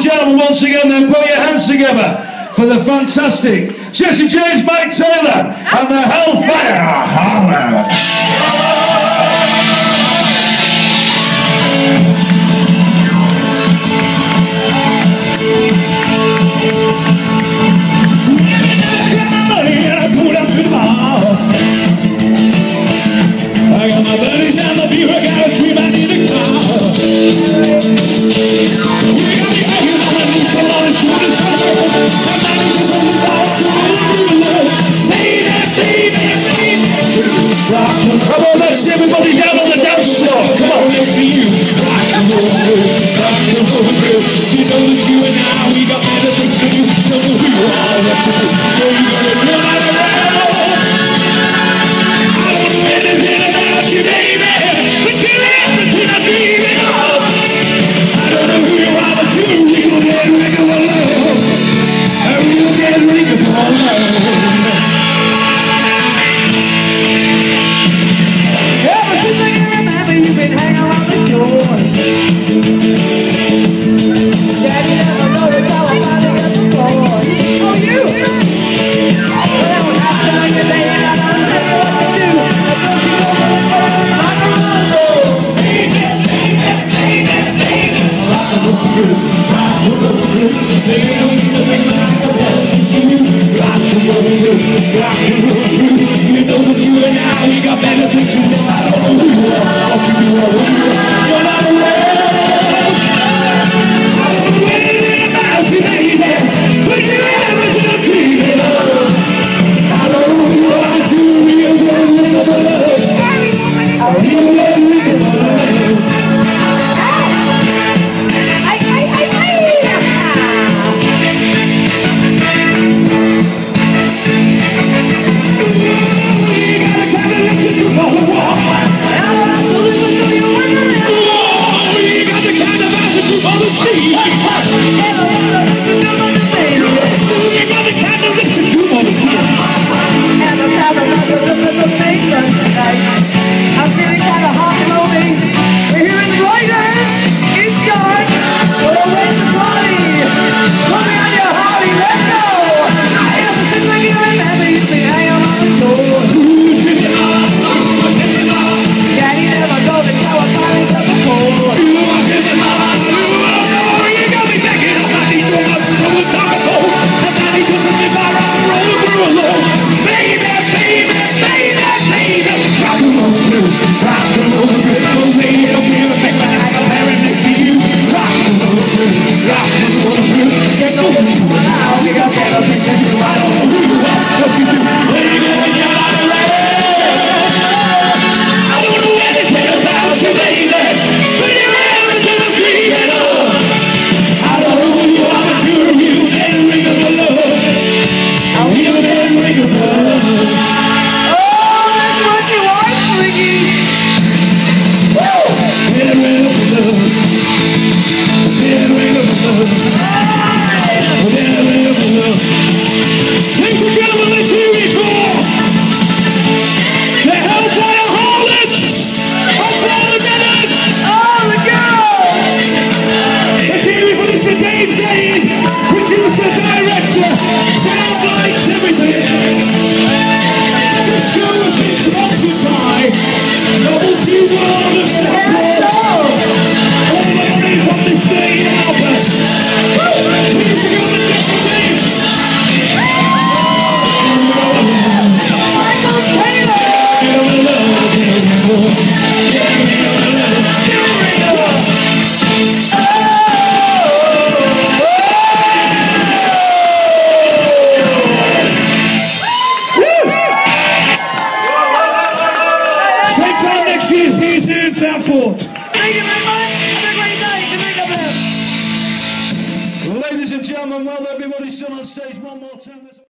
gentlemen, once again, then put your hands together for the fantastic Jesse James, Mike Taylor, and the Hellfire Harlot. I got my buddies and the beer, I got a dream, I need a car. We got me hanging on my knees, come on and shoot it, I'm not even so small, baby, baby, baby. Come on, let's see everybody down on the dance floor. Come on, let's be you. Rock and roll, you know that you and I, we got better things to do. Know who you are, what to do. Know you gotta run out around. I don't know anything about you, baby, but you everything I dream of. I don't know who you are, but you will get regular love. You'll get regular love. Ever since I can remember, you've been hanging around the door. Daddy never noticed how I finally got the floor. Oh, you! Well, after your day, I don't know what to do. I thought you over the phone, rock and roll. Baby, baby, baby, baby. Rock and roll, rock and roll, baby, don't need to make my rock and roll. Rock and roll, rock and roll. You know that you and I, we got better things to do. I don't know who you are, what you do, or who you are. You're not around. I don't know anything about you, baby, but you everything I'm dreaming of. I don't know who you are, but you real good, look at the love. I real good, look at the love. I'm feeling kind of hot and lonely. We're here in Reuters. It's dark. What a way to party. Put me on your Harley. Let's go. Ever since I can remember, you've been hanging on the door. Daddy never told me how I finally got the floor. You got me backing up. I need to know what's talking about. I need to submit my rock and roll and brew alone. Baby, baby, baby, baby. Rock and roll, rock and roll, baby. Don't feel a thing, but I got Mary next to you. Rock and roll, rock and roll. You know what you and I, we got better things to do. I don't know who you are, what you do. Baby, when you're not around. I don't know anything about you, baby, but you're everything I'm dreaming of. I don't know who you are, but you're a real dead ring of love. A real dead ring of love. Ladies and gentlemen, let's hear it for the Hellfire Harlots of Dancers. Oh, the girl! Let's hear it for Mr. Dave Zane, producer, director, sound lights, everything. The show has been sponsored by Novelty World of Success. All the money from this day help us. Music of the Jesse James. Michael Taylor! Same time next year, see you soon in Southport. Thank you very much. Have a great night. Good night, God bless. ladies and gentlemen, well, everybody's still on stage.